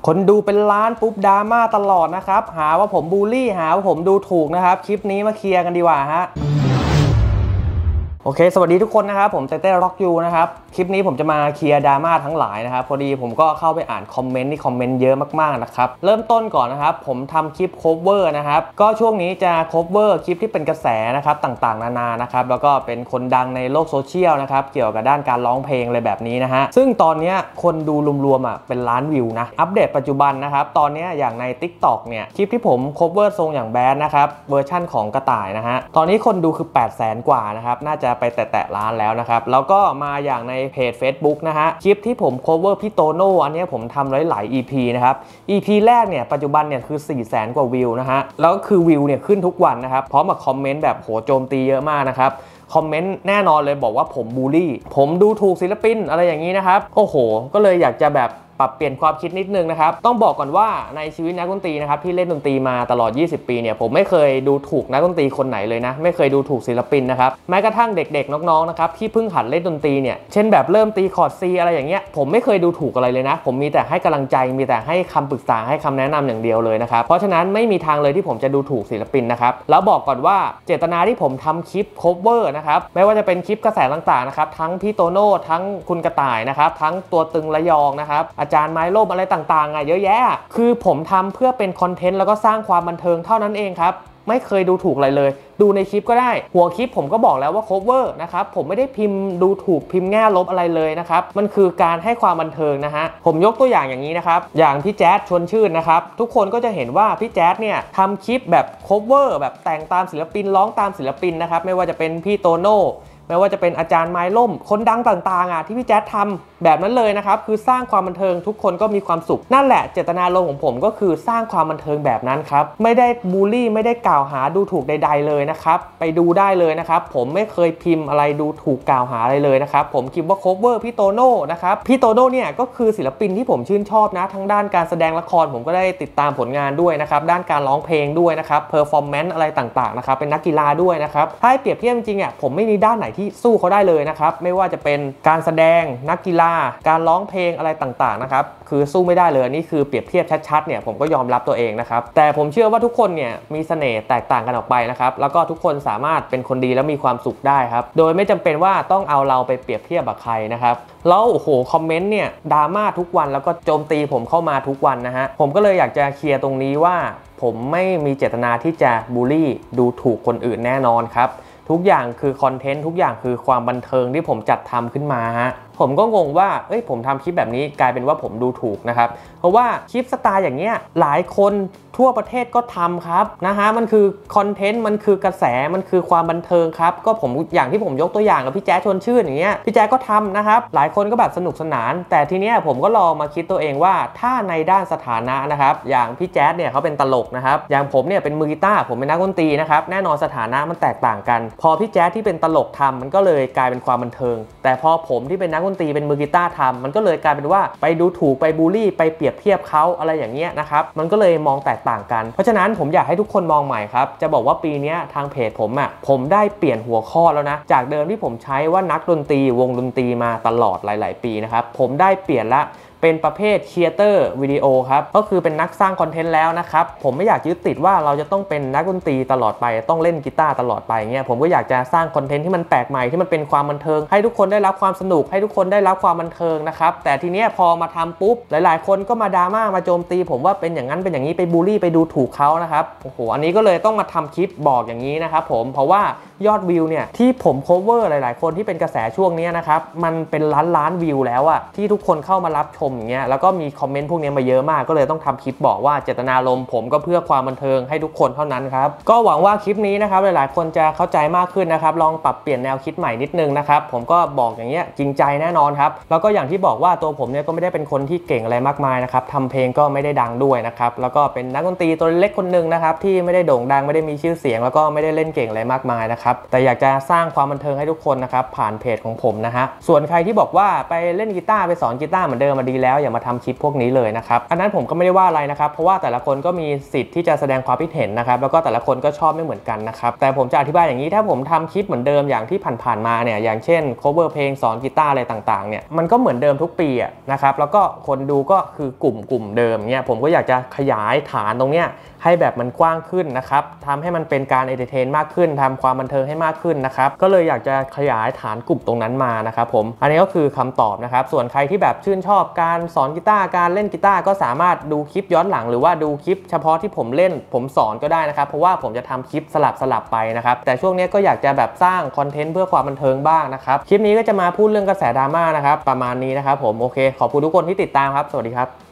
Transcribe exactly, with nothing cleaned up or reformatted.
คนดูเป็นล้านปุ๊บดราม่าตลอดนะครับหาว่าผมบูลลี่หาว่าผมดูถูกนะครับคลิปนี้มาเคลียร์กันดีกว่าฮะโอเคสวัสดีทุกคนนะครับผมเต้เต้ร็อกยูนะครับคลิปนี้ผมจะมาเคลียร์ดราม่าทั้งหลายนะครับพอดีผมก็เข้าไปอ่านคอมเมนต์ที่คอมเมนต์เยอะมากๆนะครับเริ่มต้นก่อนนะครับผมทำคลิปโคเวอร์นะครับก็ช่วงนี้จะโคเวอร์คลิปที่เป็นกระแสนะครับต่างๆนานานะครับแล้วก็เป็นคนดังในโลกโซเชียลนะครับเกี่ยวกับด้านการร้องเพลงอะไรแบบนี้นะฮะซึ่งตอนนี้คนดูรวมๆอ่ะเป็นล้านวิวนะอัปเดตปัจจุบันนะครับตอนนี้อย่างใน ติ๊กต็อก เนี่ยคลิปที่ผมโคเวอร์ทรงอย่างแบดนะครับเวอร์ชั่นของกระต่ายนะฮะตอนนี้คนดูคือ แปดแสน กว่านะครับน่าจะไปแตะๆล้านแล้วนะครับแล้วก็มาอย่างในเพจ Facebook นะฮะคลิปที่ผม cover พี่โตโน่อันนี้ผมทำหลายๆ อี พี นะครับ อี พี แรกเนี่ยปัจจุบันเนี่ยคือ สี่แสน กว่าวิวนะฮะแล้วคือวิวเนี่ยขึ้นทุกวันนะครับพร้อมกับคอมเมนต์แบบโหโจมตีเยอะมากนะครับคอมเมนต์แน่นอนเลยบอกว่าผมบูลลี่ผมดูถูกศิลปินอะไรอย่างนี้นะครับโอ้โหก็เลยอยากจะแบบปรับเปลี่ยนความคิดนิดนึงนะครับต้องบอกก่อนว่าในชีวิตนักดนตรีนะครับที่เล่นดนตรีมาตลอดยี่สิบปีเนี่ยผมไม่เคยดูถูกนักดนตรีคนไหนเลยนะไม่เคยดูถูกศิลปินนะครับแม้กระทั่งเด็กๆน้องๆนะครับที่เพิ่งหัดเล่นดนตรีเนี่ยเช่นแบบเริ่มตีคอร์ด ซี อะไรอย่างเงี้ยผมไม่เคยดูถูกอะไรเลยนะผมมีแต่ให้กำลังใจมีแต่ให้คำปรึกษาให้คำแนะนำอย่างเดียวเลยนะครับเพราะฉะนั้นไม่มีทางเลยที่ผมจะดูถูกศิลปินนะครับแล้วบอกก่อนว่าเจตนาที่ผมทำคลิป cover นะครับไม่ว่าจะเป็นคลิปกระแสต่างๆนะครับทั้งพี่โตโน่ทั้งคุณกระต่ายนะครับทั้งตัวตึงระยองนะครับอาจารย์ไม้ร่มอะไรต่างๆอ่ะเยอะแยะคือผมทำเพื่อเป็นคอนเทนต์แล้วก็สร้างความบันเทิงเท่านั้นเองครับไม่เคยดูถูกอะไรเลยดูในคลิปก็ได้หัวคลิปผมก็บอกแล้วว่า cover นะครับผมไม่ได้พิมพ์ดูถูกพิมพ์แง่ลบอะไรเลยนะครับมันคือการให้ความบันเทิงนะฮะผมยกตัวอย่างอย่างนี้นะครับอย่างพี่แจ๊ดชวนชื่นนะครับทุกคนก็จะเห็นว่าพี่แจ๊ดเนี่ยทำคลิปแบบ cover แบบแต่งตามศิลปินร้องตามศิลปินนะครับไม่ว่าจะเป็นพี่โตโน่ไม่ว่าจะเป็นอาจารย์ไม้ล่มคนดังต่างๆอ่ะที่พี่แจ๊ดทำแบบนั้นเลยนะครับคือสร้างความบันเทิงทุกคนก็มีความสุขนั่นแหละเจตนารมณ์ของผมก็คือสร้างความบันเทิงแบบนั้นครับไม่ได้บูลลี่ไม่ได้กล่าวหาดูถูกใดๆเลยนะครับไปดูได้เลยนะครับผมไม่เคยพิมพ์อะไรดูถูกกล่าวหาอะไรเลยนะครับผมคิดว่า cover พี่โตโน่นะครับพี่โตโน่เนี่ยก็คือศิลปินที่ผมชื่นชอบนะทั้งด้านการแสดงละครผมก็ได้ติดตามผลงานด้วยนะครับด้านการร้องเพลงด้วยนะครับเพอร์ฟอร์แมนซ์อะไรต่างๆนะครับเป็นนักกีฬาด้วยนะครับถ้าให้เปรียบเทียบจริงๆอ่ะผมไม่มีด้านไหนที่สู้เขาได้เลยนะครับไม่ว่าจะเป็นการแสดงนักกีฬาการร้องเพลงอะไรต่างๆนะครับคือสู้ไม่ได้เลยนี่คือเปรียบเทียบชัดๆเนี่ยผมก็ยอมรับตัวเองนะครับแต่ผมเชื่อว่าทุกคนเนี่ยมีเสน่ห์แตกต่างกันออกไปนะครับแล้วก็ทุกคนสามารถเป็นคนดีและมีความสุขได้ครับโดยไม่จำเป็นว่าต้องเอาเราไปเปรียบเทียบกับใครนะครับแล้วโอ้โหคอมเมนต์เนี่ยดราม่าทุกวันแล้วก็โจมตีผมเข้ามาทุกวันนะฮะผมก็เลยอยากจะเคลียร์ตรงนี้ว่าผมไม่มีเจตนาที่จะบูลลี่ดูถูกคนอื่นแน่นอนครับทุกอย่างคือคอนเทนต์ทุกอย่างคือความบันเทิงที่ผมจัดทำขึ้นมาฮะผมก็งงว่าเอ้ยผมทำคลิปแบบนี้กลายเป็นว่าผมดูถูกนะครับเพราะว่าคลิปสไตล์อย่างเงี้ยหลายคนทั่วประเทศก็ทำครับนะฮะมันคือคอนเทนต์มันคือกระแสมันคือความบันเทิงครับก็ผมอย่างที่ผมยกตัวอย่างกับพี่แจ๊ดชวนชื่นอย่างเงี้ยพี่แจ๊ดก็ทำนะครับหลายคนก็แบบสนุกสนานแต่ทีเนี้ยผมก็ลองมาคิดตัวเองว่าถ้าในด้านสถานะนะครับอย่างพี่แจ๊ดเนี่ยเขาเป็นตลกนะครับอย่างผมเนี่ยเป็นมือกีตาร์ผมเป็นนักดนตรีนะครับแน่นอนสถานะมันแตกต่างกันพอพี่แจ๊ดที่เป็นตลกทำมันก็เลยกลายเป็นความบันเทิงแต่พอผมที่เป็นนักดนตรีเป็นมือกีตาร์ทำมันก็เลยกลายเป็นว่าไปดูถูกไปบูลลี่ไปเปรียบเทียบเขาอะไรอย่างเงี้ยนะครับมันก็เลยมองแตกต่างกันเพราะฉะนั้นผมอยากให้ทุกคนมองใหม่ครับจะบอกว่าปีนี้ทางเพจผมอ่ะผมได้เปลี่ยนหัวข้อแล้วนะจากเดิมที่ผมใช้ว่านักดนตรีวงดนตรีมาตลอดหลายๆปีนะครับผมได้เปลี่ยนละเป็นประเภทครีเอเตอร์วิดีโอครับก็คือเป็นนักสร้างคอนเทนต์แล้วนะครับผมไม่อยากยึดติดว่าเราจะต้องเป็นนักดนตรีตลอดไปต้องเล่นกีตาร์ตลอดไปเงี้ยผมก็อยากจะสร้างคอนเทนต์ที่มันแปลกใหม่ที่มันเป็นความบันเทิงให้ทุกคนได้รับความสนุกให้ทุกคนได้รับความบันเทิงนะครับแต่ทีเนี้ยพอมาทำปุ๊บหลายๆคนก็มาดราม่ามาโจมตีผมว่าเป็นอย่างนั้นเป็นอย่างนี้ไปบูลลี่ไปดูถูกเขานะครับโอ้โหอันนี้ก็เลยต้องมาทำคลิปบอกอย่างนี้นะครับผมเพราะว่ายอดวิวเนี่ยที่ผม cover หลายๆคนที่เป็นกระแสช่วงนี้นะครับมันเป็นล้านล้านวิวแล้วอะที่ทุกคนเข้ามารับชมอย่างเงี้ยแล้วก็มีคอมเมนต์พวกนี้มาเยอะมากก็เลยต้องทำคลิปบอกว่าเจตนารมณ์ผมก็เพื่อความบันเทิงให้ทุกคนเท่านั้นครับก็หวังว่าคลิปนี้นะครับหลายๆคนจะเข้าใจมากขึ้นนะครับลองปรับเปลี่ยนแนวคิดใหม่นิดนึงนะครับผมก็บอกอย่างเงี้ยจริงใจแน่นอนครับแล้วก็อย่างที่บอกว่าตัวผมเนี่ยก็ไม่ได้เป็นคนที่เก่งอะไรมากมายนะครับทำเพลงก็ไม่ได้ดังด้วยนะครับแล้วก็เป็นนักดนตรีตัวเล็กคนนึงนะครับที่ไม่ได้โด่งดังไม่ได้มีชื่อเสียงแล้วก็ไม่ได้เล่นเก่งอะไรมากมายนะครับนะครับแต่อยากจะสร้างความบันเทิงให้ทุกคนนะครับผ่านเพจของผมนะฮะส่วนใครที่บอกว่าไปเล่นกีตาร์ไปสอนกีตาร์เหมือนเดิมมาดีแล้วอย่ามาทำคลิปพวกนี้เลยนะครับอันนั้นผมก็ไม่ได้ว่าอะไรนะครับเพราะว่าแต่ละคนก็มีสิทธิ์ที่จะแสดงความคิดเห็นนะครับแล้วก็แต่ละคนก็ชอบไม่เหมือนกันนะครับแต่ผมจะอธิบายอย่างนี้ถ้าผมทำคลิปเหมือนเดิมอย่างที่ผ่านๆมาเนี่ยอย่างเช่น cover เพลงสอนกีตาร์อะไรต่างๆเนี่ยมันก็เหมือนเดิมทุกปีอะนะครับแล้วก็คนดูก็คือกลุ่มกลุ่มเดิมเนี่ยผมก็อยากจะขยายฐานตรงเนี้ยให้แบบมันกว้างขึ้นนะครับทำให้มันเป็นการเอนเตอร์เทนมากขึ้นทำความบันเทิงให้มากขึ้นนะครับก็เลยอยากจะขยายฐานกลุ่มตรงนั้นมานะครับผมอันนี้ก็คือคำตอบนะครับส่วนใครที่แบบชื่นชอบการสอนกีตาร์การเล่นกีตาร์ก็สามารถดูคลิปย้อนหลังหรือว่าดูคลิปเฉพาะที่ผมเล่นผมสอนก็ได้นะครับเพราะว่าผมจะทำคลิปสลับสลับไปนะครับแต่ช่วงนี้ก็อยากจะแบบสร้างคอนเทนต์เพื่อความบันเทิงบ้างนะครับคลิปนี้ก็จะมาพูดเรื่องกระแสดราม่านะครับประมาณนี้นะครับผมโอเคขอบคุณทุกคนที่ติดตามครับสวัสดีครับ